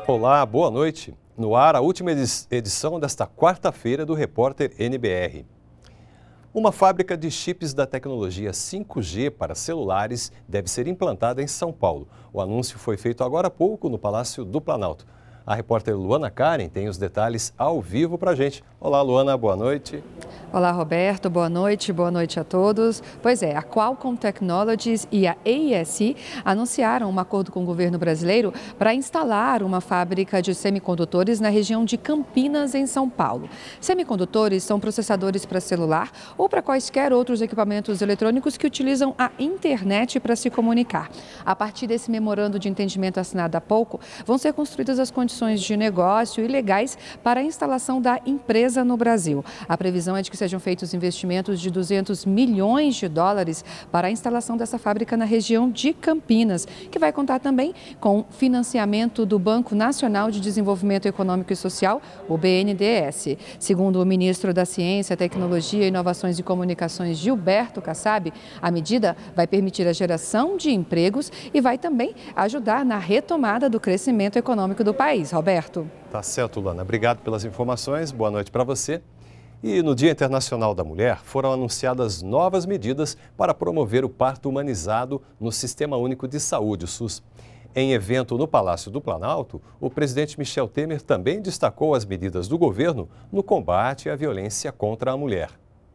Olá, boa noite. No ar, a última edição desta quarta-feira do Repórter NBR. Uma fábrica de chips da tecnologia 5G para celulares deve ser implantada em São Paulo. O anúncio foi feito agora há pouco no Palácio do Planalto. A repórter Luana Karen tem os detalhes ao vivo para a gente. Olá, Luana, boa noite. Olá, Roberto, boa noite a todos. Pois é, a Qualcomm Technologies e a AESC anunciaram um acordo com o governo brasileiro para instalar uma fábrica de semicondutores na região de Campinas, em São Paulo. Semicondutores são processadores para celular ou para quaisquer outros equipamentos eletrônicos que utilizam a internet para se comunicar. A partir desse memorando de entendimento assinado há pouco, vão ser construídas as condições de negócio e legais para a instalação da empresa no Brasil. A previsão é de que sejam feitos investimentos de 200 milhões de dólares para a instalação dessa fábrica na região de Campinas, que vai contar também com financiamento do Banco Nacional de Desenvolvimento Econômico e Social, o BNDES. Segundo o ministro da Ciência, Tecnologia, Inovações e Comunicações, Gilberto Kassab, a medida vai permitir a geração de empregos e vai também ajudar na retomada do crescimento econômico do país. Roberto. Tá certo, Luana. Obrigado pelas informações. Boa noite para você. E no Dia Internacional da Mulher, foram anunciadas novas medidas para promover o parto humanizado no Sistema Único de Saúde, o SUS. Em evento no Palácio do Planalto, o presidente Michel Temer também destacou as medidas do governo no combate à violência contra a mulher.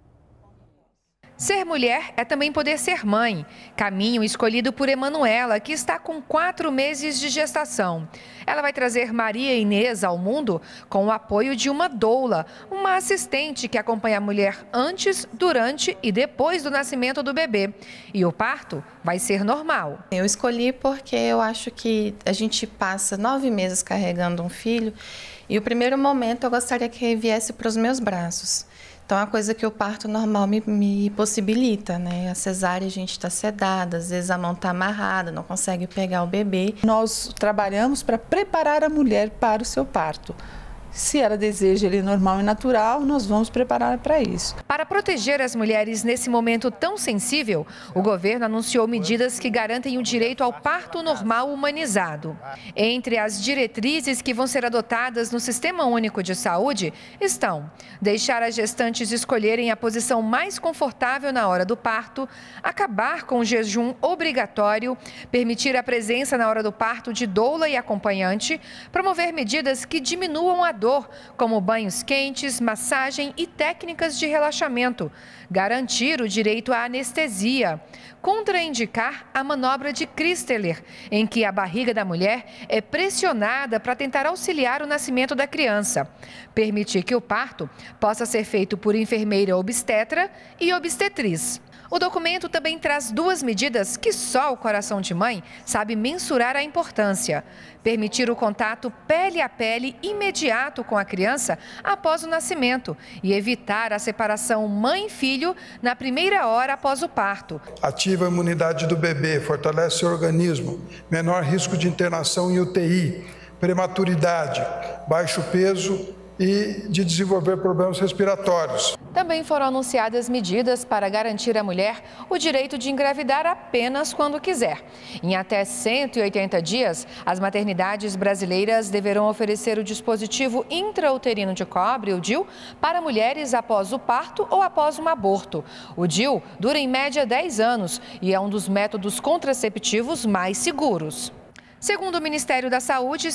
Ser mulher é também poder ser mãe, caminho escolhido por Emanuela, que está com 4 meses de gestação. Ela vai trazer Maria Inês ao mundo com o apoio de uma doula, uma assistente que acompanha a mulher antes, durante e depois do nascimento do bebê. E o parto vai ser normal. Eu escolhi porque eu acho que a gente passa 9 meses carregando um filho e o primeiro momento eu gostaria que ele viesse para os meus braços. Então, é uma coisa que o parto normal me possibilita, né? A cesárea a gente está sedada, às vezes a mão está amarrada, não consegue pegar o bebê. Nós trabalhamos para preparar a mulher para o seu parto. Se ela deseja ele normal e natural, nós vamos preparar para isso. Para proteger as mulheres nesse momento tão sensível, o governo anunciou medidas que garantem o direito ao parto normal humanizado. Entre as diretrizes que vão ser adotadas no Sistema Único de Saúde estão deixar as gestantes escolherem a posição mais confortável na hora do parto, acabar com o jejum obrigatório, permitir a presença na hora do parto de doula e acompanhante, promover medidas que diminuam a dor, como banhos quentes, massagem e técnicas de relaxamento, garantir o direito à anestesia, contraindicar a manobra de Christeler, em que a barriga da mulher é pressionada para tentar auxiliar o nascimento da criança, permitir que o parto possa ser feito por enfermeira obstetra e obstetriz. O documento também traz 2 medidas que só o coração de mãe sabe mensurar a importância. Permitir o contato pele a pele imediato com a criança após o nascimento e evitar a separação mãe-filho na primeira hora após o parto. Ativa a imunidade do bebê, fortalece o organismo, menor risco de internação em UTI, prematuridade, baixo peso e de desenvolver problemas respiratórios. Também foram anunciadas medidas para garantir à mulher o direito de engravidar apenas quando quiser. Em até 180 dias, as maternidades brasileiras deverão oferecer o dispositivo intrauterino de cobre, o DIU, para mulheres após o parto ou após um aborto. O DIU dura em média 10 anos e é um dos métodos contraceptivos mais seguros. Segundo o Ministério da Saúde,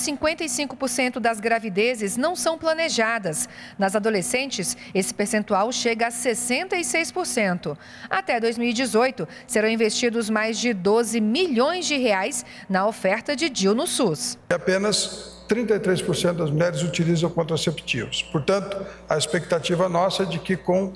55% das gravidezes não são planejadas. Nas adolescentes, esse percentual chega a 66%. Até 2018, serão investidos mais de 12 milhões de reais na oferta de DIU no SUS. Apenas 33% das mulheres utilizam contraceptivos. Portanto, a expectativa nossa é de que com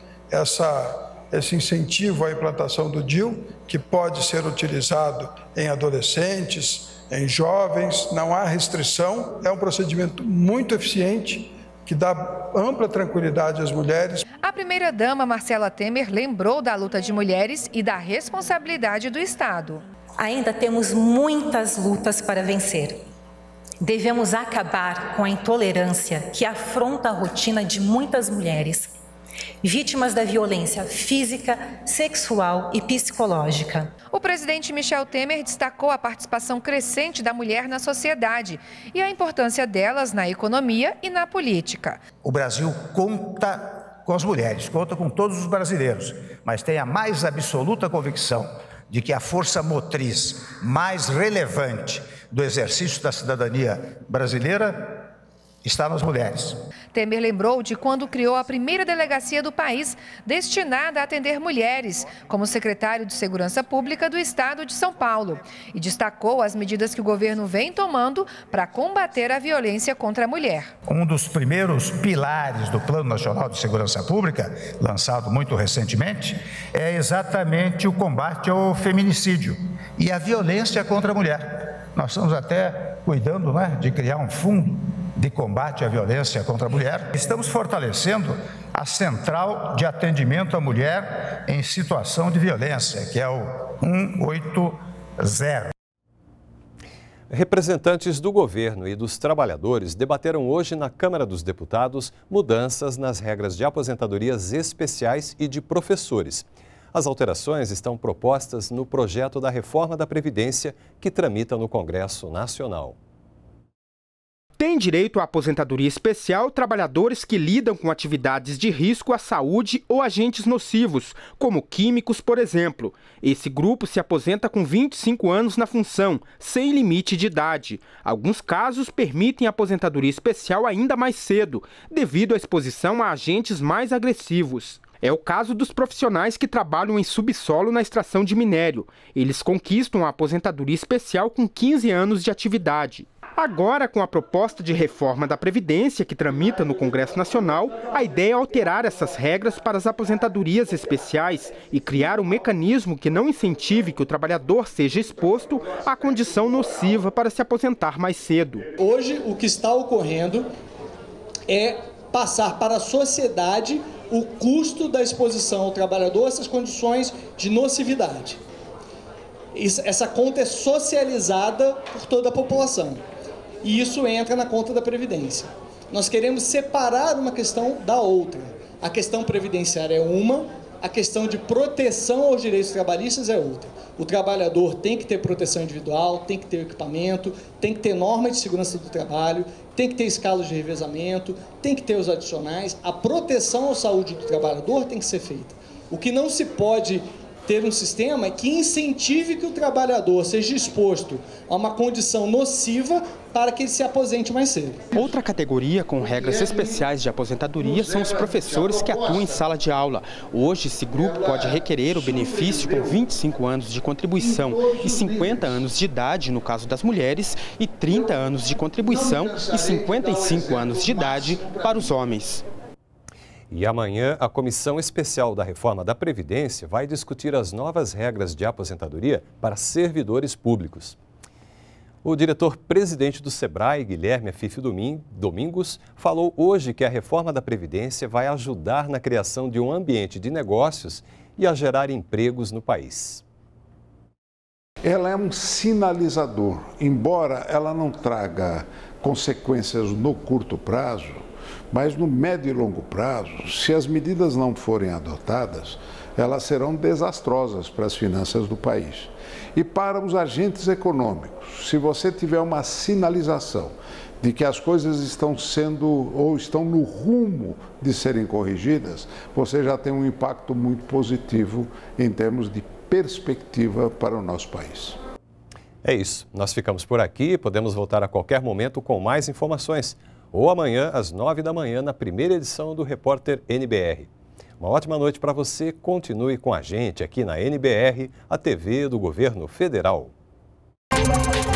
esse incentivo à implantação do DIU, que pode ser utilizado em adolescentes, em jovens, não há restrição, é um procedimento muito eficiente que dá ampla tranquilidade às mulheres. A primeira-dama, Marcela Temer, lembrou da luta de mulheres e da responsabilidade do Estado. Ainda temos muitas lutas para vencer. Devemos acabar com a intolerância que afronta a rotina de muitas mulheres. vítimas da violência física, sexual e psicológica. O presidente Michel Temer destacou a participação crescente da mulher na sociedade e a importância delas na economia e na política. O Brasil conta com as mulheres, conta com todos os brasileiros, mas tem a mais absoluta convicção de que a força motriz mais relevante do exercício da cidadania brasileira está nas mulheres. Temer lembrou de quando criou a primeira delegacia do país destinada a atender mulheres, como secretário de Segurança Pública do Estado de São Paulo, e destacou as medidas que o governo vem tomando para combater a violência contra a mulher. Um dos primeiros pilares do Plano Nacional de Segurança Pública, lançado muito recentemente, é exatamente o combate ao feminicídio e à violência contra a mulher. Nós estamos até cuidando, de criar um fundo de combate à violência contra a mulher. Estamos fortalecendo a Central de Atendimento à Mulher em Situação de Violência, que é o 180. Representantes do governo e dos trabalhadores debateram hoje na Câmara dos Deputados mudanças nas regras de aposentadorias especiais e de professores. As alterações estão propostas no projeto da reforma da Previdência que tramita no Congresso Nacional. Tem direito à aposentadoria especial trabalhadores que lidam com atividades de risco à saúde ou agentes nocivos, como químicos, por exemplo. Esse grupo se aposenta com 25 anos na função, sem limite de idade. Alguns casos permitem aposentadoria especial ainda mais cedo, devido à exposição a agentes mais agressivos. É o caso dos profissionais que trabalham em subsolo na extração de minério. Eles conquistam a aposentadoria especial com 15 anos de atividade. Agora, com a proposta de reforma da Previdência que tramita no Congresso Nacional, a ideia é alterar essas regras para as aposentadorias especiais e criar um mecanismo que não incentive que o trabalhador seja exposto à condição nociva para se aposentar mais cedo. Hoje, o que está ocorrendo é passar para a sociedade o custo da exposição ao trabalhador a essas condições de nocividade. Essa conta é socializada por toda a população. E isso entra na conta da Previdência. Nós queremos separar uma questão da outra. A questão previdenciária é uma, a questão de proteção aos direitos trabalhistas é outra. O trabalhador tem que ter proteção individual, tem que ter equipamento, tem que ter norma de segurança do trabalho, tem que ter escalas de revezamento, tem que ter os adicionais. A proteção à saúde do trabalhador tem que ser feita. O que não se pode ter um sistema que incentive que o trabalhador seja exposto a uma condição nociva para que ele se aposente mais cedo. Outra categoria com regras especiais de aposentadoria são os professores que atuam em sala de aula. Hoje, esse grupo pode requerer o benefício com 25 anos de contribuição e 50 anos de idade, no caso das mulheres, e 30 anos de contribuição e 55 anos de idade para os homens. E amanhã, a Comissão Especial da Reforma da Previdência vai discutir as novas regras de aposentadoria para servidores públicos. O diretor-presidente do SEBRAE, Guilherme Afif Domingos, falou hoje que a reforma da Previdência vai ajudar na criação de um ambiente de negócios e a gerar empregos no país. Ela é um sinalizador, embora ela não traga consequências no curto prazo, mas no médio e longo prazo, se as medidas não forem adotadas, elas serão desastrosas para as finanças do país. E para os agentes econômicos, se você tiver uma sinalização de que as coisas estão sendo ou estão no rumo de serem corrigidas, você já tem um impacto muito positivo em termos de perspectiva para o nosso país. É isso, nós ficamos por aqui, podemos voltar a qualquer momento com mais informações. Ou amanhã, às 9 da manhã, na primeira edição do Repórter NBR. Uma ótima noite para você. Continue com a gente aqui na NBR, a TV do Governo Federal.